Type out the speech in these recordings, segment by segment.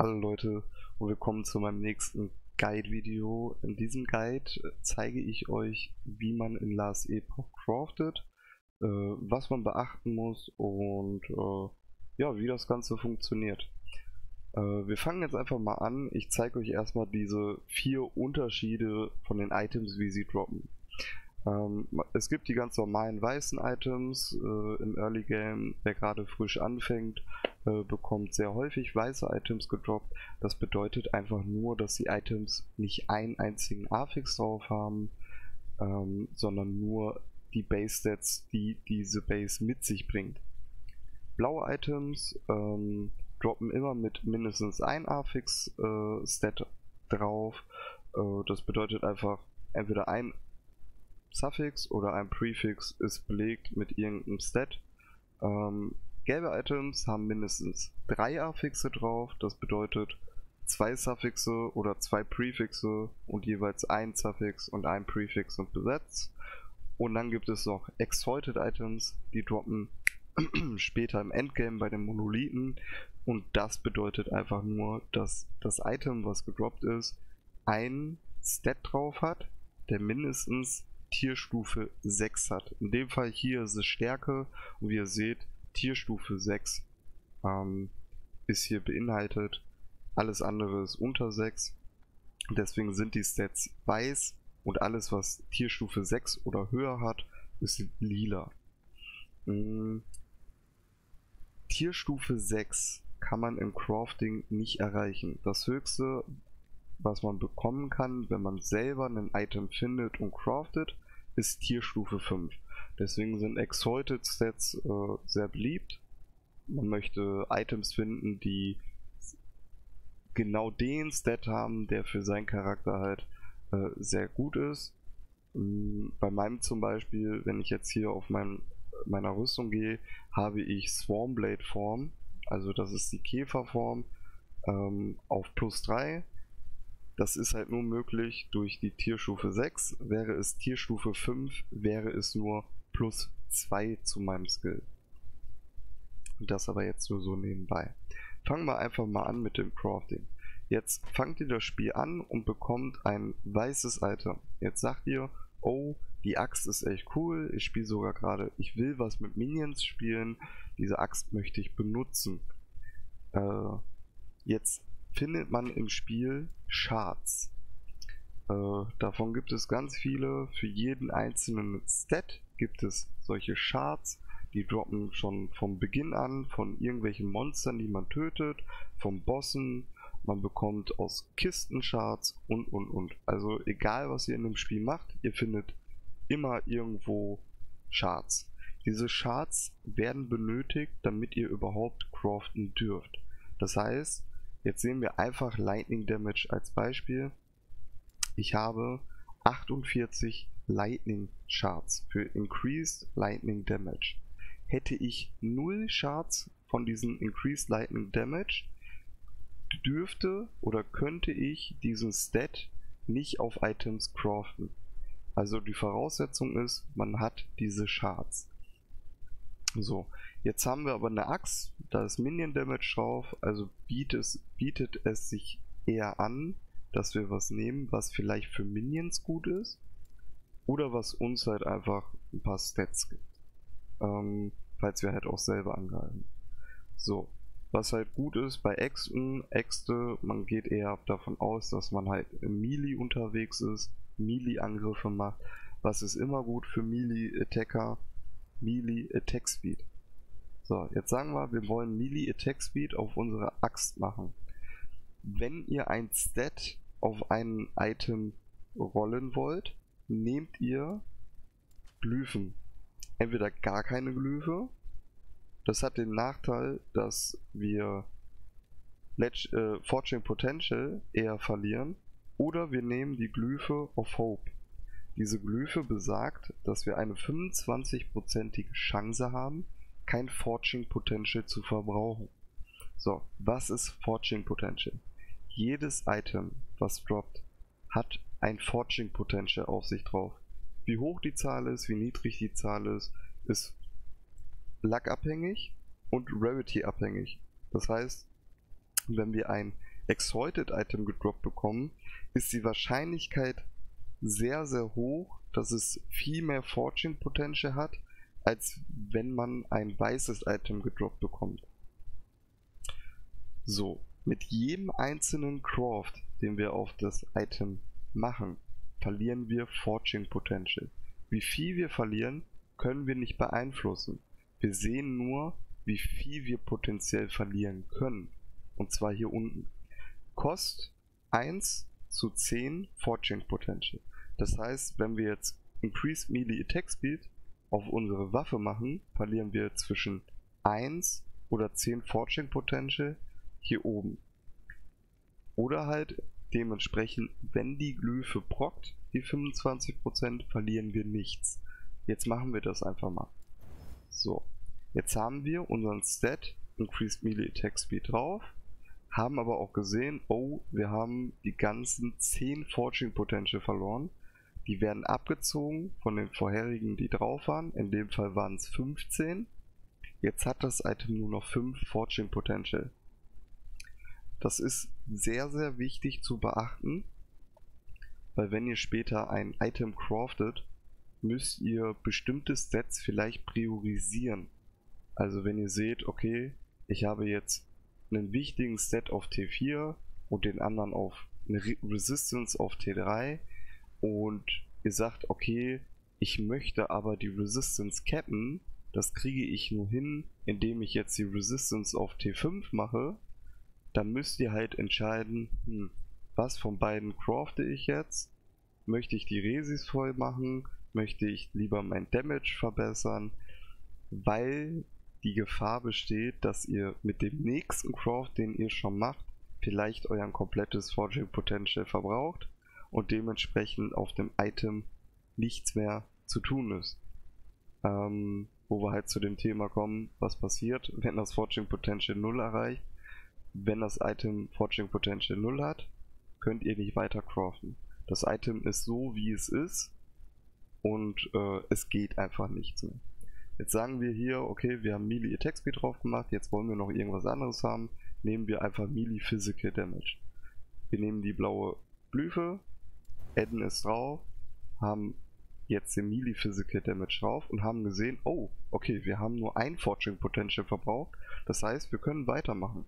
Hallo Leute und willkommen zu meinem nächsten Guide-Video. In diesem Guide zeige ich euch, wie man in Last Epoch craftet, was man beachten muss und ja, wie das Ganze funktioniert. Wir fangen jetzt einfach mal an. Ich zeige euch erstmal diese 4 Unterschiede von den Items, wie sie droppen. Es gibt die ganz normalen weißen Items im Early Game. Wer gerade frisch anfängt, bekommt sehr häufig weiße Items gedroppt. Das bedeutet einfach nur, dass die Items nicht einen einzigen Affix drauf haben, sondern nur die Base Stats, die diese Base mit sich bringt. Blaue Items droppen immer mit mindestens ein Affix Stat drauf. Das bedeutet einfach entweder ein Suffix oder ein Prefix ist belegt mit irgendeinem Stat. Gelbe Items haben mindestens 3 Affixe drauf, das bedeutet 2 Suffixe oder 2 Prefixe und jeweils ein Suffix und ein Prefix sind besetzt. Und dann gibt es noch Exalted Items, die droppen später im Endgame bei den Monolithen, und das bedeutet einfach nur, dass das Item, was gedroppt ist, ein Stat drauf hat, der mindestens Tierstufe 6 hat. In dem Fall hier ist es Stärke und wie ihr seht, Tierstufe 6 ist hier beinhaltet. Alles andere ist unter 6. Deswegen sind die Stats weiß und alles, was Tierstufe 6 oder höher hat, ist lila. Tierstufe 6 kann man im Crafting nicht erreichen. Das höchste, was man bekommen kann, wenn man selber ein Item findet und craftet, ist Tierstufe 5. Deswegen sind Exalted Stats sehr beliebt. Man möchte Items finden, die genau den Stat haben, der für seinen Charakter halt sehr gut ist. Bei meinem zum Beispiel, wenn ich jetzt hier auf meiner Rüstung gehe, habe ich Swarmblade Form, also das ist die Käferform, auf +3. Das ist halt nur möglich durch die Tierstufe 6. Wäre es Tierstufe 5, wäre es nur +2 zu meinem Skill. Und das aber jetzt nur so nebenbei. Fangen wir einfach mal an mit dem Crafting. Jetzt fangt ihr das Spiel an und bekommt ein weißes Item. Jetzt sagt ihr, oh, die Axt ist echt cool, ich spiele sogar gerade, ich will was mit Minions spielen, diese Axt möchte ich benutzen. Jetzt findet man im Spiel Shards. Davon gibt es ganz viele. Für jeden einzelnen Stat gibt es solche Shards. Die droppen schon vom Beginn an von irgendwelchen Monstern, die man tötet, von Bossen. Man bekommt aus Kisten Shards und. Also egal, was ihr in dem Spiel macht, ihr findet immer irgendwo Shards. Diese Shards werden benötigt, damit ihr überhaupt craften dürft. Das heißt, jetzt sehen wir einfach Lightning Damage als Beispiel. Ich habe 48 Lightning Shards für Increased Lightning Damage. Hätte ich 0 Shards von diesen Increased Lightning Damage, dürfte oder könnte ich diesen Stat nicht auf Items craften. Also die Voraussetzung ist, man hat diese Shards. So, jetzt haben wir aber eine Axt, da ist Minion Damage drauf, also bietet es sich eher an, dass wir was nehmen, was vielleicht für Minions gut ist oder was uns halt einfach ein paar Stats gibt, falls wir halt auch selber angreifen. So, was halt gut ist bei Äxte, man geht eher davon aus, dass man halt im Melee unterwegs ist, Melee-Angriffe macht. Was ist immer gut für Melee-Attacker? Melee Attack Speed. So, jetzt sagen wir wollen Melee Attack Speed auf unsere Axt machen. Wenn ihr ein Stat auf ein Item rollen wollt, nehmt ihr Glyphen. Entweder gar keine Glyphe, das hat den Nachteil, dass wir Fortune Potential eher verlieren, oder wir nehmen die Glyphe of Hope. Diese Glyphe besagt, dass wir eine 25%ige Chance haben, kein Fortune Potential zu verbrauchen. So, was ist Fortune Potential? Jedes Item, was droppt, hat ein Fortune Potential auf sich drauf. Wie hoch die Zahl ist, wie niedrig die Zahl ist Luck abhängig und Rarity abhängig. Das heißt, wenn wir ein Exalted Item gedroppt bekommen, ist die Wahrscheinlichkeit sehr, sehr hoch, dass es viel mehr Fortune Potential hat, als wenn man ein weißes Item gedroppt bekommt. So, mit jedem einzelnen Craft, den wir auf das Item machen, verlieren wir Fortune Potential. Wie viel wir verlieren, können wir nicht beeinflussen. Wir sehen nur, wie viel wir potenziell verlieren können. Und zwar hier unten. Kost 1:10 Fortune Potential. Das heißt, wenn wir jetzt Increased Melee Attack Speed auf unsere Waffe machen, verlieren wir zwischen 1 oder 10 Fortune Potential hier oben. Oder halt dementsprechend, wenn die Glyphe prockt, die 25%, verlieren wir nichts. Jetzt machen wir das einfach mal. So, jetzt haben wir unseren Stat Increased Melee Attack Speed drauf, haben aber auch gesehen, oh, wir haben die ganzen 10 Fortune Potential verloren. Die werden abgezogen von den vorherigen, die drauf waren. In dem Fall waren es 15. Jetzt hat das Item nur noch 5 Fortune Potential. Das ist sehr, sehr wichtig zu beachten, weil wenn ihr später ein Item craftet, müsst ihr bestimmte Stats vielleicht priorisieren. Also wenn ihr seht, okay, ich habe jetzt einen wichtigen Stat auf T4 und den anderen auf eine Resistance auf T3 und ihr sagt, okay, ich möchte aber die Resistance cappen, das kriege ich nur hin, indem ich jetzt die Resistance auf T5 mache, dann müsst ihr halt entscheiden, was von beiden crafte ich jetzt? Möchte ich die Resis voll machen? Möchte ich lieber mein Damage verbessern? Weil die Gefahr besteht, dass ihr mit dem nächsten Craft, den ihr schon macht, vielleicht euer komplettes Fortune Potential verbraucht und dementsprechend auf dem Item nichts mehr zu tun ist. Wo wir halt zu dem Thema kommen, was passiert, wenn das Fortune Potential 0 erreicht. Wenn das Item Fortune Potential 0 hat, könnt ihr nicht weiter craften. Das Item ist so, wie es ist und es geht einfach nichts mehr. Jetzt sagen wir hier, okay, wir haben Melee Attack Speed drauf gemacht, jetzt wollen wir noch irgendwas anderes haben, nehmen wir einfach Melee Physical Damage. Wir nehmen die blaue Glyphe, adden es drauf, haben jetzt den Melee Physical Damage drauf und haben gesehen, oh, okay, wir haben nur ein Fortune Potential verbraucht, das heißt, wir können weitermachen.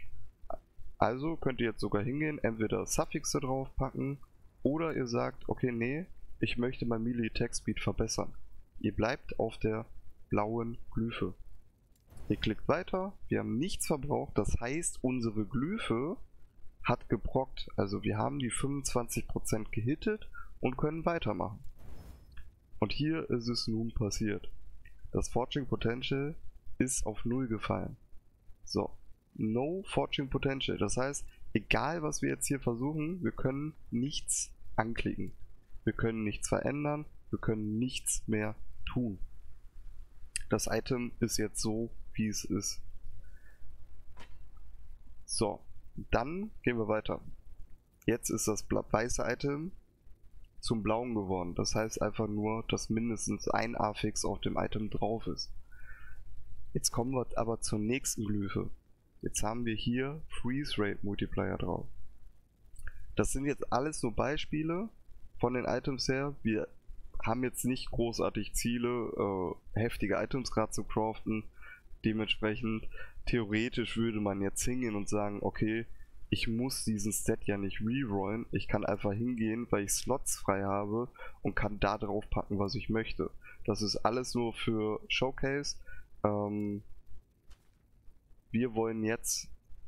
Also könnt ihr jetzt sogar hingehen, entweder Suffixe draufpacken oder ihr sagt, okay, nee, ich möchte mein Melee Attack Speed verbessern. Ihr bleibt auf der blauen Glyphe. Ihr klickt weiter, wir haben nichts verbraucht, das heißt, unsere Glyphe hat geprockt, also wir haben die 25% gehittet und können weitermachen. Und hier ist es nun passiert. Das Fortune Potential ist auf 0 gefallen. So. No Fortune Potential. Das heißt, egal was wir jetzt hier versuchen, wir können nichts anklicken. Wir können nichts verändern, wir können nichts mehr tun. Das Item ist jetzt so, wie es ist. So, dann gehen wir weiter. Jetzt ist das weiße Item zum blauen geworden. Das heißt einfach nur, dass mindestens ein Affix auf dem Item drauf ist. Jetzt kommen wir aber zur nächsten Glyphe. Jetzt haben wir hier Freeze Rate Multiplier drauf. Das sind jetzt alles nur Beispiele von den Items her. Wir haben jetzt nicht großartig Ziele, heftige Items gerade zu craften. Dementsprechend, theoretisch würde man jetzt hingehen und sagen, okay, ich muss diesen Stat ja nicht rerollen. Ich kann einfach hingehen, weil ich Slots frei habe und kann da drauf packen, was ich möchte. Das ist alles nur für Showcase. Wir wollen jetzt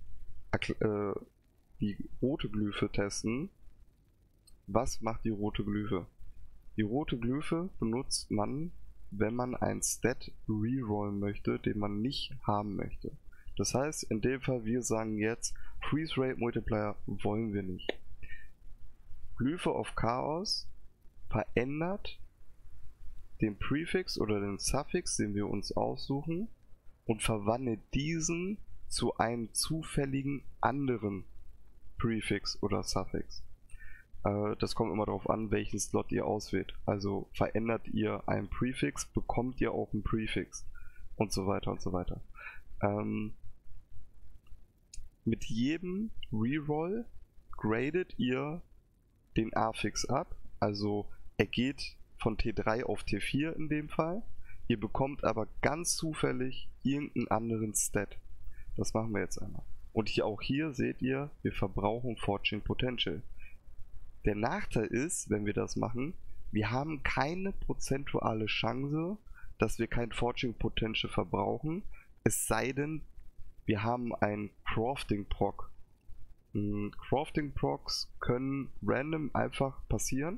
die rote Glyphe testen. Was macht die rote Glyphe? Die rote Glyphe benutzt man, wenn man einen Stat rerollen möchte, den man nicht haben möchte. Das heißt, in dem Fall, wir sagen jetzt, Freeze Rate Multiplier wollen wir nicht. Glyphe of Chaos verändert den Prefix oder den Suffix, den wir uns aussuchen, und verwandelt diesen zu einem zufälligen anderen Prefix oder Suffix. Das kommt immer darauf an, welchen Slot ihr auswählt. Also verändert ihr einen Prefix, bekommt ihr auch einen Prefix und so weiter und so weiter. Mit jedem Reroll gradet ihr den Affix ab, also er geht von T3 auf T4 in dem Fall. Ihr bekommt aber ganz zufällig irgendeinen anderen Stat. Das machen wir jetzt einmal. Und auch hier seht ihr, wir verbrauchen Fortune Potential. Der Nachteil ist, wenn wir das machen, wir haben keine prozentuale Chance, dass wir kein Fortune Potential verbrauchen, es sei denn, wir haben ein Crafting Proc. Crafting Procs können random einfach passieren.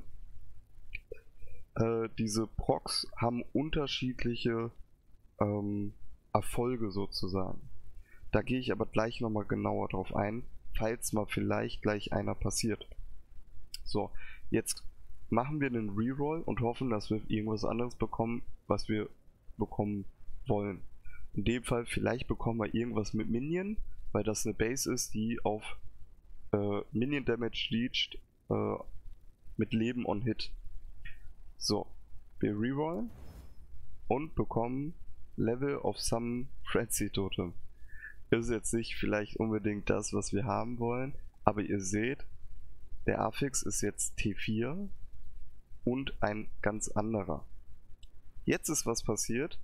Diese Procs haben unterschiedliche Erfolge sozusagen. Da gehe ich aber gleich nochmal genauer drauf ein, falls mal vielleicht gleich einer passiert. So, jetzt machen wir einen Reroll und hoffen, dass wir irgendwas anderes bekommen, was wir bekommen wollen. In dem Fall vielleicht bekommen wir irgendwas mit Minion, weil das eine Base ist, die auf Minion Damage leacht mit Leben on Hit. So, wir rerollen und bekommen Level of Summon Frenzy Totem. Ist jetzt nicht vielleicht unbedingt das, was wir haben wollen, aber ihr seht, der Affix ist jetzt T4 und ein ganz anderer. Jetzt ist was passiert,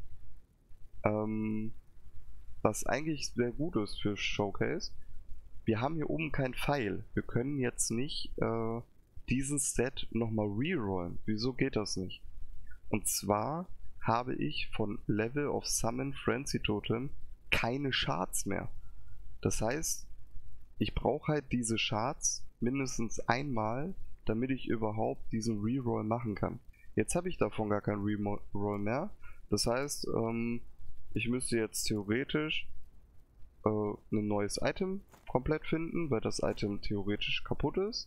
was eigentlich sehr gut ist für Showcase. Wir haben hier oben kein Pfeil. Wir können jetzt nicht diesen Stat nochmal rerollen. Wieso geht das nicht? Und zwar habe ich von Level of Summon Frenzy Totem keine Shards mehr. Das heißt, ich brauche halt diese Shards mindestens einmal, damit ich überhaupt diesen Reroll machen kann. Jetzt habe ich davon gar keinen Reroll mehr. Das heißt, ich müsste jetzt theoretisch ein neues Item komplett finden, weil das Item theoretisch kaputt ist.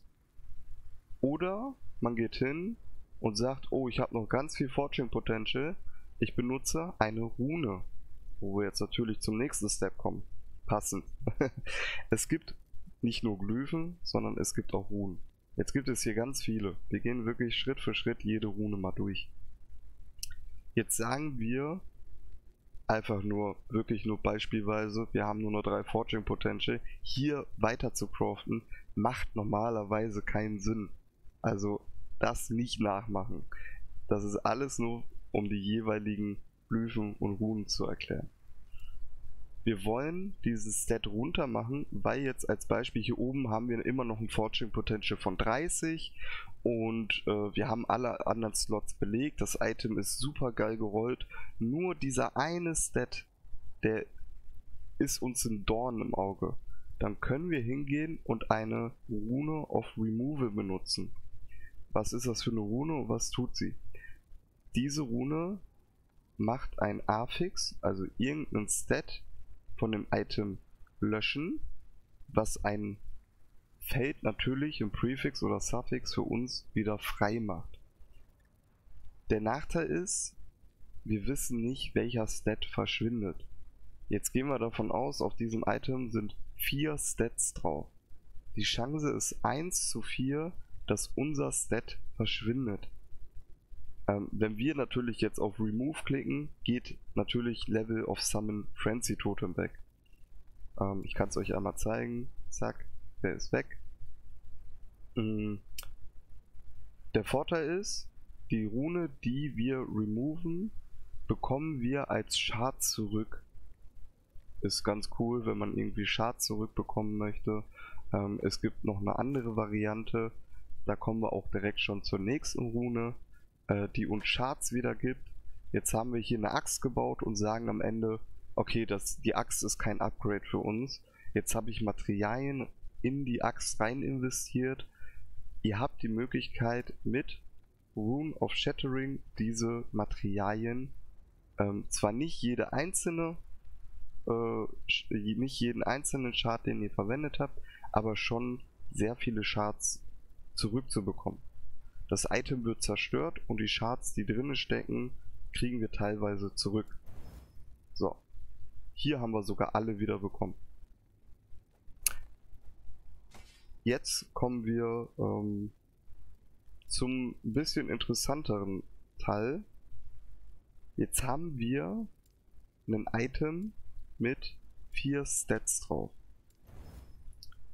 Oder man geht hin und sagt, oh, ich habe noch ganz viel Fortune Potential. Ich benutze eine Rune. Wo wir jetzt natürlich zum nächsten Step kommen. Passend. Es gibt nicht nur Glyphen, sondern es gibt auch Runen. Jetzt gibt es hier ganz viele. Wir gehen wirklich Schritt für Schritt jede Rune mal durch. Jetzt sagen wir einfach nur, wirklich nur beispielsweise, wir haben nur noch 3 Fortune Potential. Hier weiter zu craften, macht normalerweise keinen Sinn. Also das nicht nachmachen. Das ist alles nur, um die jeweiligen Glyphen und Runen zu erklären. Wir wollen dieses Stat runter machen, weil jetzt als Beispiel hier oben haben wir immer noch ein Fortune Potential von 30 und wir haben alle anderen Slots belegt. Das Item ist super geil gerollt. Nur dieser eine Stat, der ist uns ein Dorn im Auge. Dann können wir hingehen und eine Rune of Removal benutzen. Was ist das für eine Rune und was tut sie? Diese Rune macht ein Affix, also irgendeinen Stat von dem Item löschen, was ein Feld natürlich im Prefix oder Suffix für uns wieder frei macht. Der Nachteil ist, wir wissen nicht, welcher Stat verschwindet. Jetzt gehen wir davon aus, auf diesem Item sind 4 Stats drauf. Die Chance ist 1:4, dass unser Stat verschwindet. Wenn wir natürlich jetzt auf Remove klicken, geht natürlich Level of Summon Frenzy Totem weg. Ich kann es euch einmal zeigen. Zack, der ist weg. Der Vorteil ist, die Rune, die wir removen, bekommen wir als Shard zurück. Ist ganz cool, wenn man irgendwie Shard zurückbekommen möchte. Es gibt noch eine andere Variante. Da kommen wir auch direkt schon zur nächsten Rune, die uns Shards wieder gibt. Jetzt haben wir hier eine Axt gebaut und sagen am Ende, okay, die Axt ist kein Upgrade für uns. Jetzt habe ich Materialien in die Axt rein investiert. Ihr habt die Möglichkeit mit Rune of Shattering diese Materialien, zwar nicht jeden einzelnen Shard, den ihr verwendet habt, aber schon sehr viele Shards zurückzubekommen. Das Item wird zerstört und die Shards, die drinnen stecken, kriegen wir teilweise zurück. So, hier haben wir sogar alle wieder bekommen. Jetzt kommen wir zum bisschen interessanteren Teil. Jetzt haben wir ein Item mit 4 Stats drauf.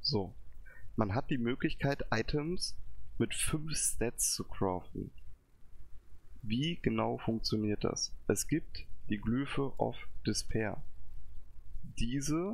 So, man hat die Möglichkeit, Items mit 5 Stats zu craften. Wie genau funktioniert das? Es gibt die Glyphe of Despair. Diese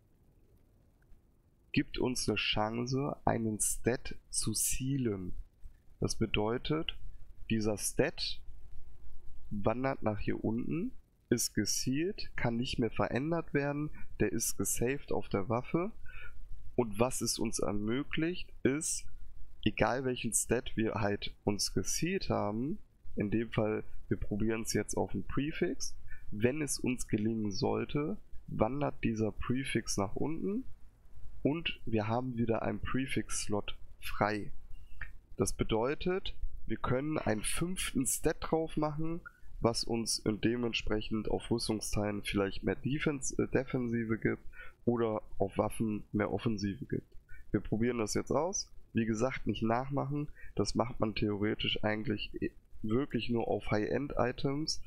gibt uns eine Chance, einen Stat zu sealen. Das bedeutet, dieser Stat wandert nach hier unten, ist gesealt, kann nicht mehr verändert werden, der ist gesaved auf der Waffe. Und was es uns ermöglicht, ist, egal welchen Stat wir halt uns gesealt haben, in dem Fall, wir probieren es jetzt auf einen Prefix, wenn es uns gelingen sollte, wandert dieser Prefix nach unten und wir haben wieder einen Prefix-Slot frei. Das bedeutet, wir können einen 5. Stat drauf machen, was uns dementsprechend auf Rüstungsteilen vielleicht mehr Defensive gibt oder auf Waffen mehr Offensive gibt. Wir probieren das jetzt aus. Wie gesagt, nicht nachmachen. Das macht man theoretisch eigentlich wirklich nur auf High-End-Items,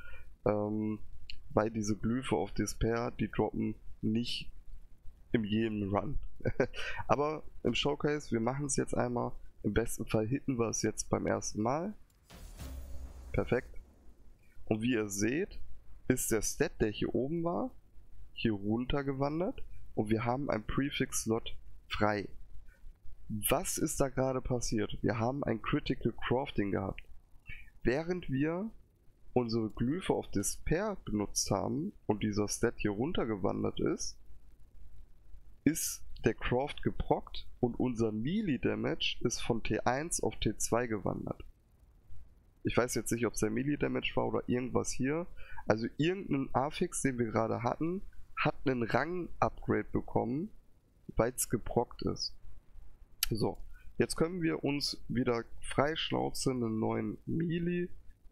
weil diese Glyphe of Despair, die droppen nicht in jedem Run. Aber im Showcase, wir machen es jetzt einmal. Im besten Fall hitten wir es jetzt beim ersten Mal. Perfekt. Und wie ihr seht, ist der Stat, der hier oben war, hier runter gewandert und wir haben einen Prefix-Slot frei. Was ist da gerade passiert? Wir haben ein Critical Crafting gehabt. Während wir unsere Glyphe of Despair benutzt haben und dieser Stat hier runter gewandert ist, ist der Craft geprockt und unser Melee Damage ist von T1 auf T2 gewandert. Ich weiß jetzt nicht, ob es der Melee Damage war oder irgendwas hier. Also irgendein Affix, den wir gerade hatten, hat einen Rang-Upgrade bekommen, weil es geprockt ist. So, jetzt können wir uns wieder freischnauze einen neuen Melee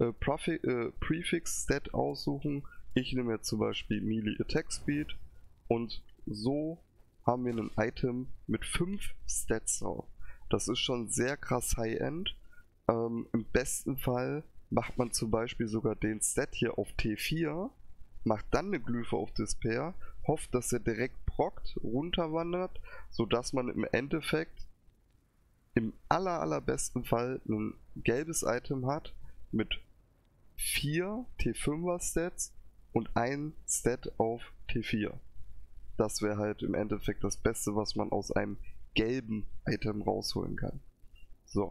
Prefix-Stat aussuchen. Ich nehme jetzt zum Beispiel Melee Attack Speed und so haben wir ein Item mit 5 Stats drauf. Das ist schon sehr krass High-End. Im besten Fall macht man zum Beispiel sogar den Stat hier auf T4, macht dann eine Glyphe of Despair, hofft, dass er direkt prockt, runterwandert, sodass man im Endeffekt im allerbesten Fall ein gelbes Item hat mit 4 T5er Stats und ein Stat auf T4. Das wäre halt im Endeffekt das Beste, was man aus einem gelben Item rausholen kann. So.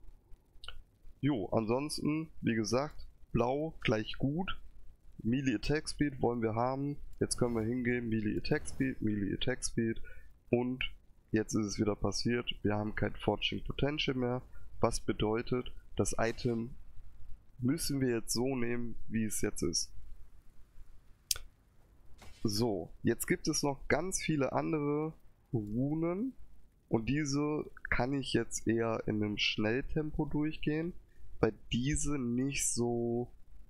Jo, ansonsten, wie gesagt, blau gleich gut. Melee Attack Speed wollen wir haben. Jetzt können wir hingehen, Melee Attack Speed und jetzt ist es wieder passiert. Wir haben kein Forging Potential mehr. Was bedeutet, das Item müssen wir jetzt so nehmen, wie es jetzt ist. So, jetzt gibt es noch ganz viele andere Runen und diese kann ich jetzt eher in einem Schnelltempo durchgehen, weil diese nicht so,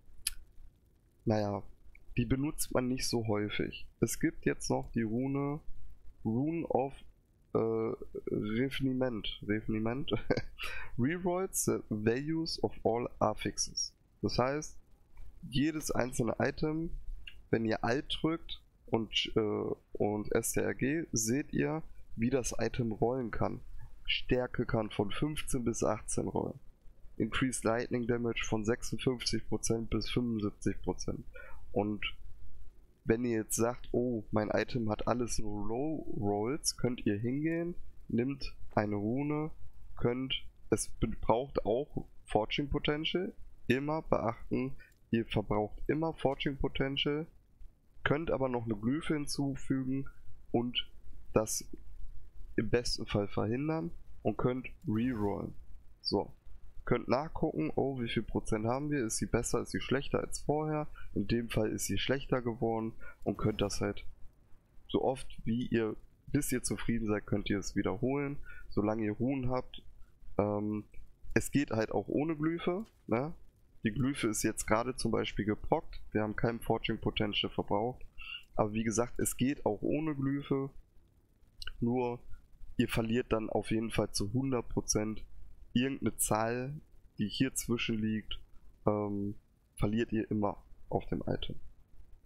naja, die benutzt man nicht so häufig. Es gibt jetzt noch die Rune of Refinement. Rewrites the values of all affixes. Das heißt, jedes einzelne Item, wenn ihr Alt drückt und STRG, seht ihr, wie das Item rollen kann. Stärke kann von 15 bis 18 rollen. Increased Lightning Damage von 56% bis 75%. Und wenn ihr jetzt sagt, oh, mein Item hat alles nur Low Rolls, könnt ihr hingehen, nimmt eine Rune, es braucht auch Forging Potential, immer beachten, ihr verbraucht immer Forging Potential, könnt aber noch eine Glyphe hinzufügen und das im besten Fall verhindern und könnt rerollen. So, könnt nachgucken, oh, wie viel Prozent haben wir, ist sie besser, ist sie schlechter als vorher, in dem Fall ist sie schlechter geworden und könnt das halt so oft bis ihr zufrieden seid, könnt ihr es wiederholen, solange ihr Runen habt. Es geht halt auch ohne Glyphe, ne? Die Glyphe ist jetzt gerade zum Beispiel geprockt, wir haben kein Forging Potential verbraucht, aber wie gesagt, es geht auch ohne Glyphe, nur ihr verliert dann auf jeden Fall zu 100% irgendeine Zahl, die hier zwischen liegt, verliert ihr immer auf dem Item.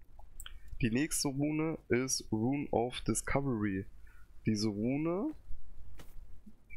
Die nächste Rune ist Rune of Discovery. Diese Rune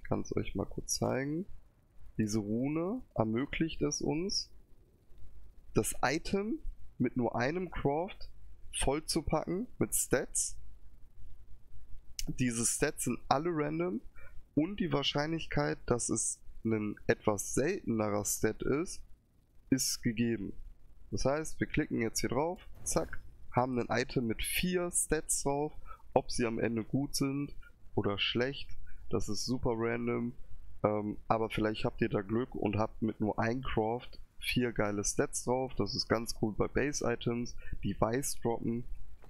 kann es euch mal kurz zeigen. Diese Rune ermöglicht es uns, das Item mit nur einem Craft voll zu packen mit Stats. Diese Stats sind alle random und die Wahrscheinlichkeit, dass es ein etwas seltenerer Stat ist gegeben. Das heißt, wir klicken jetzt hier drauf, zack, haben ein Item mit 4 Stats drauf. Ob sie am Ende gut sind oder schlecht, das ist super random. Aber vielleicht habt ihr da Glück und habt mit nur einem Craft 4 geile Stats drauf. Das ist ganz cool bei Base-Items, die weiß droppen.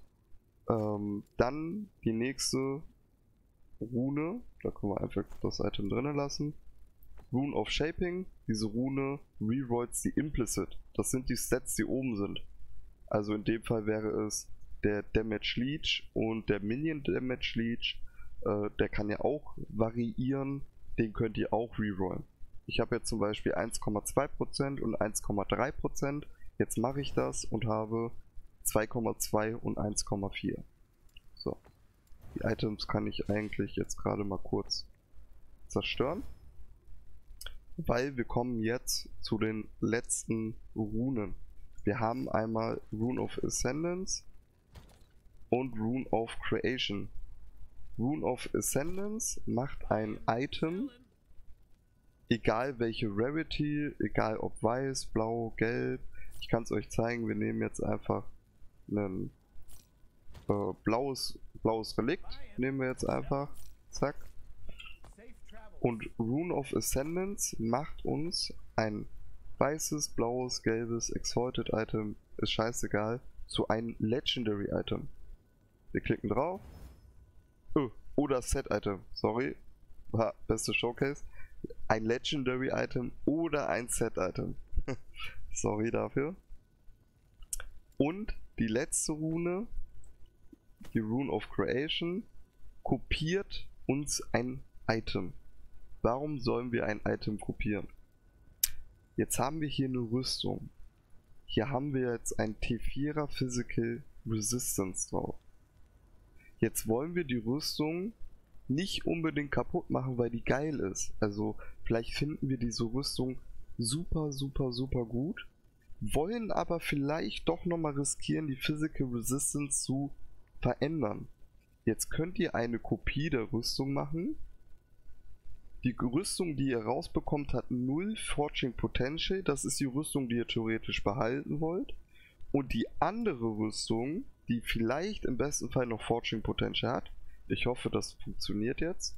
Dann die nächste Rune, da können wir einfach das Item drinnen lassen. Rune of Shaping, diese Rune rerolls die Implicit. Das sind die Stats, die oben sind. Also in dem Fall wäre es der Damage Leech und der Minion Damage Leech. Der kann ja auch variieren, den könnt ihr auch rerollen. Ich habe jetzt zum Beispiel 1,2% und 1,3%. Jetzt mache ich das und habe 2,2 und 1,4. So. Die Items kann ich eigentlich jetzt gerade mal kurz zerstören. Weil wir kommen jetzt zu den letzten Runen. Wir haben einmal Rune of Ascendance und Rune of Creation. Rune of Ascendance macht ein Item, egal welche Rarity, egal ob weiß, blau, gelb. Ich kann es euch zeigen, wir nehmen jetzt einfach ein blaues Relikt, nehmen wir jetzt einfach, zack. Und Rune of Ascendance macht uns ein weißes, blaues, gelbes, Exalted Item, ist scheißegal, zu einem Legendary Item. Wir klicken drauf. Oder Set Item, sorry. Beste Showcase. Ein Legendary Item oder ein Set Item. Sorry dafür. Und die letzte Rune, die Rune of Creation, kopiert uns ein Item. Warum sollen wir ein Item kopieren? Jetzt haben wir hier eine Rüstung. Hier haben wir jetzt ein T4er Physical Resistance drauf. Jetzt wollen wir die Rüstung nicht unbedingt kaputt machen, weil die geil ist. Also vielleicht finden wir diese Rüstung super gut, wollen aber vielleicht doch nochmal riskieren, die Physical Resistance zu verändern. Jetzt könnt ihr eine Kopie der Rüstung machen. Die Rüstung, die ihr rausbekommt, hat 0 Forging Potential. Das ist die Rüstung, die ihr theoretisch behalten wollt. Und die andere Rüstung, die vielleicht im besten Fall noch Forging Potential hat. Ich hoffe, das funktioniert jetzt.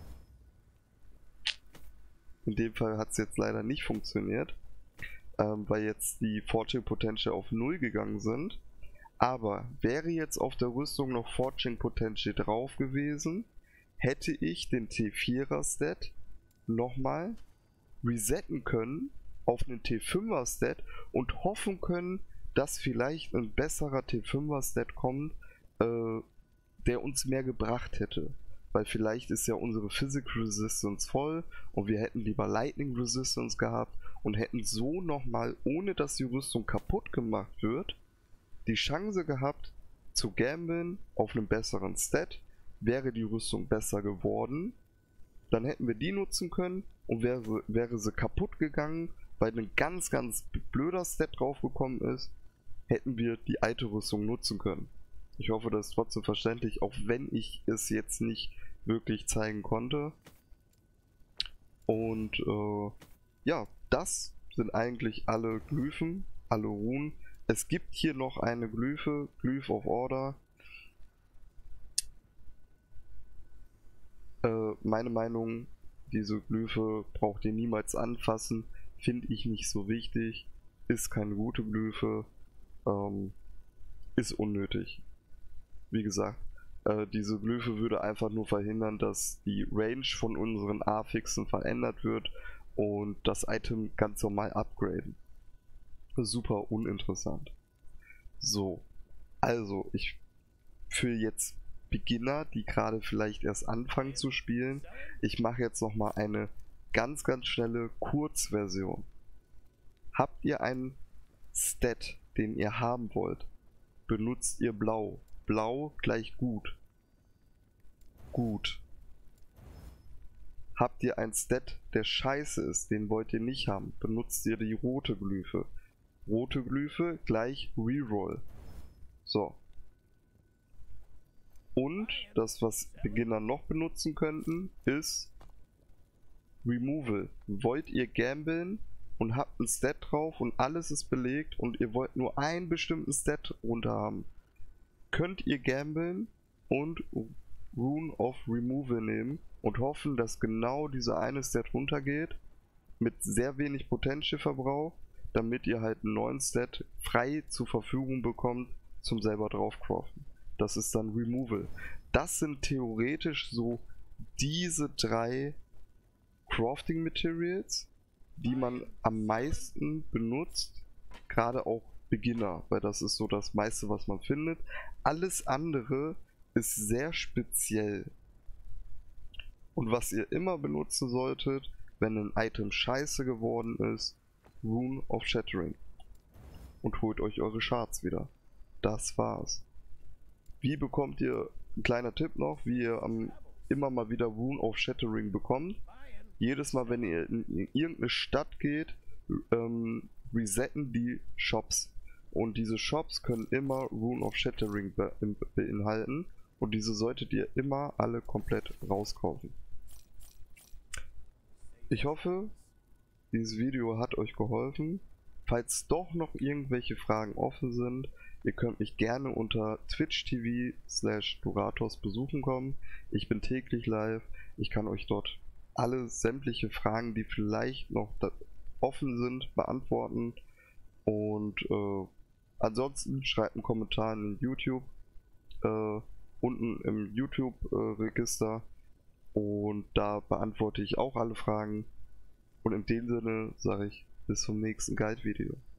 In dem Fall hat es jetzt leider nicht funktioniert, weil jetzt die Forging Potential auf 0 gegangen sind. Aber wäre jetzt auf der Rüstung noch Forging Potential drauf gewesen, hätte ich den T4er Stat nochmal resetten können auf einen T5er Stat und hoffen können, dass vielleicht ein besserer T5er Stat kommt, der uns mehr gebracht hätte. Weil vielleicht ist ja unsere Physical Resistance voll und wir hätten lieber Lightning Resistance gehabt und hätten so nochmal, ohne dass die Rüstung kaputt gemacht wird, die Chance gehabt zu gamblen auf einen besseren Stat. Wäre die Rüstung besser geworden, dann hätten wir die nutzen können und wäre sie kaputt gegangen, weil ein ganz blöder Stat draufgekommen ist, hätten wir die alte Rüstung nutzen können. Ich hoffe, das ist trotzdem verständlich, auch wenn ich es jetzt nicht wirklich zeigen konnte. Und ja, das sind eigentlich alle Glyphen, alle Runen. Es gibt hier noch eine Glyphe, Glyph of Order. Meine Meinung, diese Glyphe braucht ihr niemals anfassen, finde ich nicht so wichtig, ist keine gute Glyphe, ist unnötig. Wie gesagt, diese Glyphe würde einfach nur verhindern, dass die Range von unseren A-Fixen verändert wird und das Item ganz normal upgraden. Super uninteressant. So, also für jetzt Beginner, die gerade vielleicht erst anfangen zu spielen, ich mache jetzt nochmal eine ganz schnelle Kurzversion. Habt ihr einen Stat, den ihr haben wollt, benutzt ihr Blau. Blau gleich gut. Gut. Habt ihr ein Stat, der scheiße ist, den wollt ihr nicht haben, benutzt ihr die rote Glyphe. Rote Glyphe gleich Reroll. So. Und das, was Beginner noch benutzen könnten, ist Removal. Wollt ihr gamblen und habt ein Stat drauf und alles ist belegt und ihr wollt nur einen bestimmten Stat runter haben, könnt ihr gamblen und Rune of Removal nehmen und hoffen, dass genau dieser eine Stat runtergeht mit sehr wenig Potential Verbrauch, damit ihr halt einen neuen Stat frei zur Verfügung bekommt zum selber draufcraften. Das ist dann Removal. Das sind theoretisch so diese 3 Crafting Materials, die man am meisten benutzt, gerade auch Beginner, weil das ist so das meiste, was man findet. Alles andere ist sehr speziell. Und was ihr immer benutzen solltet, wenn ein Item scheiße geworden ist, Rune of Shattering. Und holt euch eure Shards wieder. Das war's. Wie bekommt ihr, ein kleiner Tipp noch, wie ihr immer mal wieder Rune of Shattering bekommt? Jedes Mal, wenn ihr in irgendeine Stadt geht, resetten die Shops. Und diese Shops können immer Rune of Shattering beinhalten. Und diese solltet ihr immer alle komplett rauskaufen. Ich hoffe, dieses Video hat euch geholfen. Falls doch noch irgendwelche Fragen offen sind, ihr könnt mich gerne unter twitch.tv/Duratos besuchen kommen. Ich bin täglich live. Ich kann euch dort alle sämtliche Fragen, die vielleicht noch offen sind, beantworten. Und ansonsten schreibt einen Kommentar in YouTube, unten im YouTube-Register. Und da beantworte ich auch alle Fragen. Und in dem Sinne sage ich bis zum nächsten Guide-Video.